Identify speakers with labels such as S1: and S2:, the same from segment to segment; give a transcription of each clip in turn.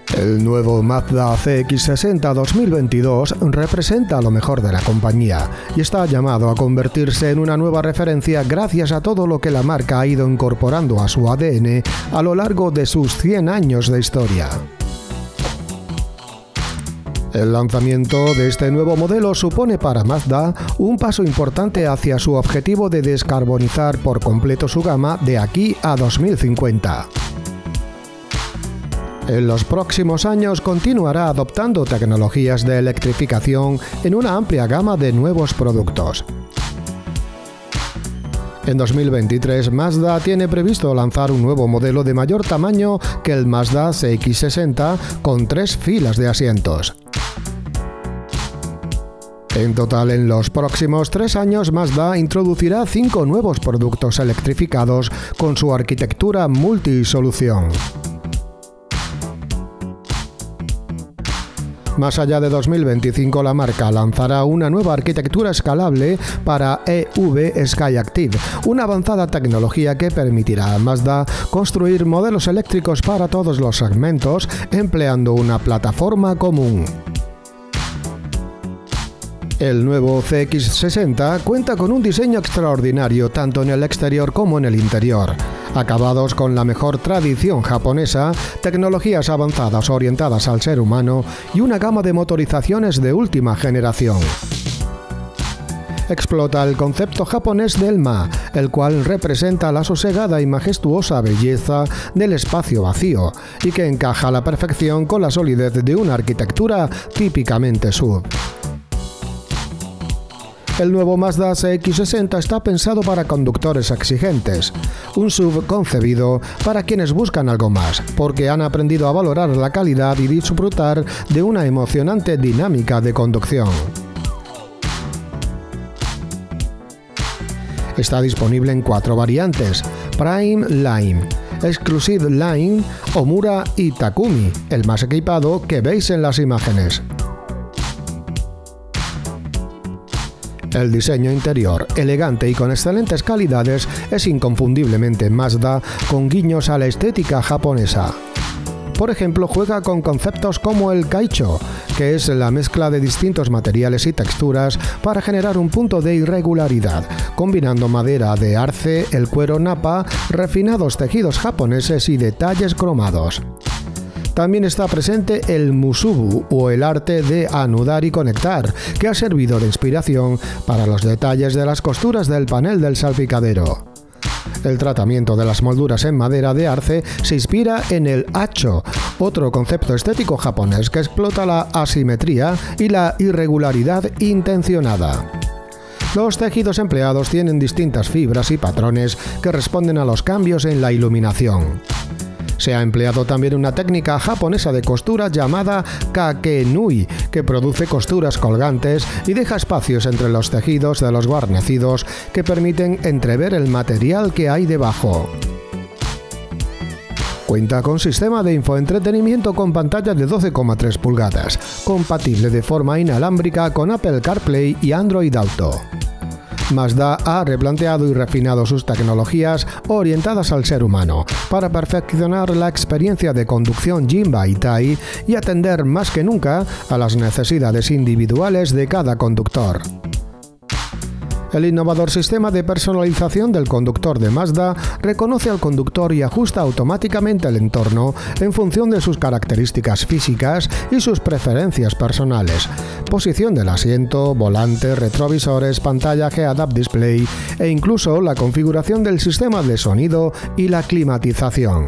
S1: El nuevo Mazda CX-60 2022 representa lo mejor de la compañía y está llamado a convertirse en una nueva referencia gracias a todo lo que la marca ha ido incorporando a su ADN a lo largo de sus 100 años de historia. El lanzamiento de este nuevo modelo supone para Mazda un paso importante hacia su objetivo de descarbonizar por completo su gama de aquí a 2050. En los próximos años continuará adoptando tecnologías de electrificación en una amplia gama de nuevos productos. En 2023, Mazda tiene previsto lanzar un nuevo modelo de mayor tamaño que el Mazda CX-60 con 3 filas de asientos. En total, en los próximos 3 años, Mazda introducirá 5 nuevos productos electrificados con su arquitectura multisolución. Más allá de 2025, la marca lanzará una nueva arquitectura escalable para EV Skyactiv, una avanzada tecnología que permitirá a Mazda construir modelos eléctricos para todos los segmentos empleando una plataforma común. El nuevo CX-60 cuenta con un diseño extraordinario tanto en el exterior como en el interior. Acabados con la mejor tradición japonesa, tecnologías avanzadas orientadas al ser humano y una gama de motorizaciones de última generación. Explota el concepto japonés del Ma, el cual representa la sosegada y majestuosa belleza del espacio vacío y que encaja a la perfección con la solidez de una arquitectura típicamente SUV. El nuevo Mazda CX-60 está pensado para conductores exigentes, un SUV concebido para quienes buscan algo más, porque han aprendido a valorar la calidad y disfrutar de una emocionante dinámica de conducción. Está disponible en 4 variantes: Prime Line, Exclusive Line, Omura y Takumi, el más equipado que veis en las imágenes. El diseño interior, elegante y con excelentes calidades, es inconfundiblemente Mazda, con guiños a la estética japonesa. Por ejemplo, juega con conceptos como el kaicho, que es la mezcla de distintos materiales y texturas para generar un punto de irregularidad, combinando madera de arce, el cuero napa, refinados tejidos japoneses y detalles cromados. También está presente el musubu, o el arte de anudar y conectar, que ha servido de inspiración para los detalles de las costuras del panel del salpicadero. El tratamiento de las molduras en madera de arce se inspira en el hacho, otro concepto estético japonés que explota la asimetría y la irregularidad intencionada. Los tejidos empleados tienen distintas fibras y patrones que responden a los cambios en la iluminación. Se ha empleado también una técnica japonesa de costura llamada kakenui, que produce costuras colgantes y deja espacios entre los tejidos de los guarnecidos que permiten entrever el material que hay debajo. Cuenta con sistema de infoentretenimiento con pantalla de 12,3 pulgadas, compatible de forma inalámbrica con Apple CarPlay y Android Auto. Mazda ha replanteado y refinado sus tecnologías orientadas al ser humano para perfeccionar la experiencia de conducción Jinbaitai y atender más que nunca a las necesidades individuales de cada conductor. El innovador sistema de personalización del conductor de Mazda reconoce al conductor y ajusta automáticamente el entorno en función de sus características físicas y sus preferencias personales, posición del asiento, volante, retrovisores, pantalla Head-Up Display e incluso la configuración del sistema de sonido y la climatización.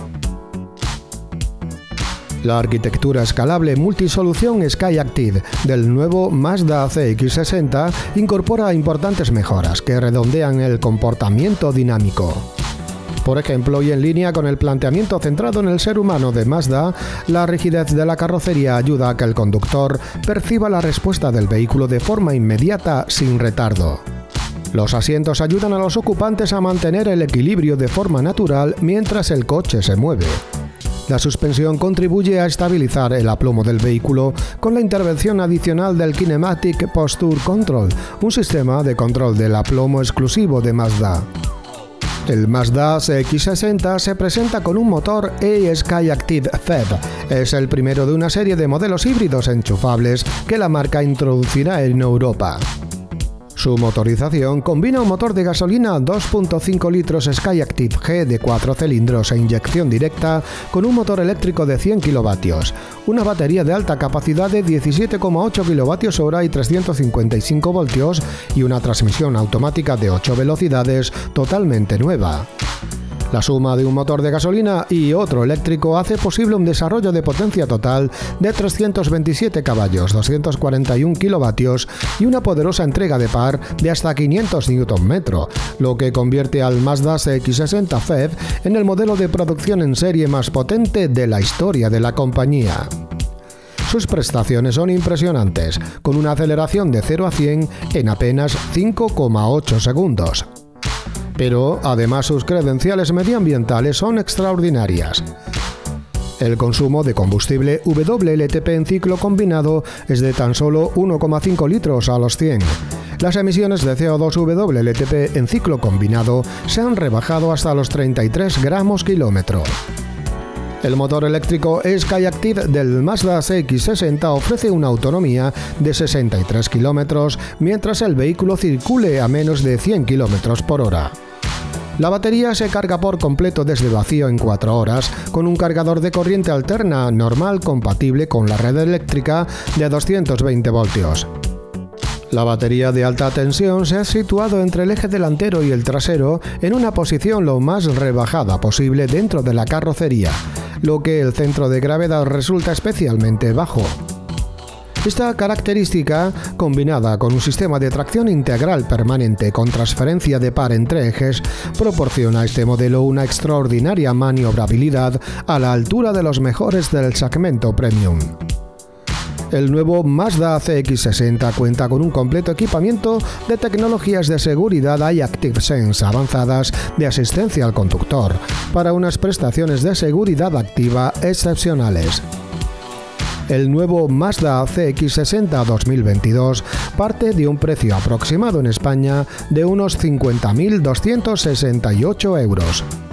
S1: La arquitectura escalable multisolución Skyactiv del nuevo Mazda CX-60 incorpora importantes mejoras que redondean el comportamiento dinámico. Por ejemplo, y en línea con el planteamiento centrado en el ser humano de Mazda, la rigidez de la carrocería ayuda a que el conductor perciba la respuesta del vehículo de forma inmediata sin retardo. Los asientos ayudan a los ocupantes a mantener el equilibrio de forma natural mientras el coche se mueve. La suspensión contribuye a estabilizar el aplomo del vehículo con la intervención adicional del Kinematic Posture Control, un sistema de control del aplomo exclusivo de Mazda. El Mazda CX-60 se presenta con un motor eSkyActiv ZEV. Es el primero de una serie de modelos híbridos enchufables que la marca introducirá en Europa. Su motorización combina un motor de gasolina 2.5 litros SkyActiv G de 4 cilindros e inyección directa con un motor eléctrico de 100 kilovatios, una batería de alta capacidad de 17,8 kWh y 355 voltios y una transmisión automática de 8 velocidades totalmente nueva. La suma de un motor de gasolina y otro eléctrico hace posible un desarrollo de potencia total de 327 caballos, 241 kilovatios y una poderosa entrega de par de hasta 500 Nm, lo que convierte al Mazda CX-60 ZEV en el modelo de producción en serie más potente de la historia de la compañía. Sus prestaciones son impresionantes, con una aceleración de 0 a 100 en apenas 5,8 segundos. Pero además sus credenciales medioambientales son extraordinarias. El consumo de combustible WLTP en ciclo combinado es de tan solo 1,5 litros a los 100. Las emisiones de CO2 WLTP en ciclo combinado se han rebajado hasta los 33 gramos kilómetro. El motor eléctrico SkyActiv del Mazda CX-60 ofrece una autonomía de 63 kilómetros mientras el vehículo circule a menos de 100 kilómetros por hora. La batería se carga por completo desde vacío en 4 horas con un cargador de corriente alterna normal compatible con la red eléctrica de 220 voltios. La batería de alta tensión se ha situado entre el eje delantero y el trasero en una posición lo más rebajada posible dentro de la carrocería, lo que el centro de gravedad resulta especialmente bajo. Esta característica, combinada con un sistema de tracción integral permanente con transferencia de par entre ejes, proporciona a este modelo una extraordinaria maniobrabilidad a la altura de los mejores del segmento premium. El nuevo Mazda CX-60 cuenta con un completo equipamiento de tecnologías de seguridad iActivSense avanzadas de asistencia al conductor, para unas prestaciones de seguridad activa excepcionales. El nuevo Mazda CX-60 2022 parte de un precio aproximado en España de unos 50.268 euros.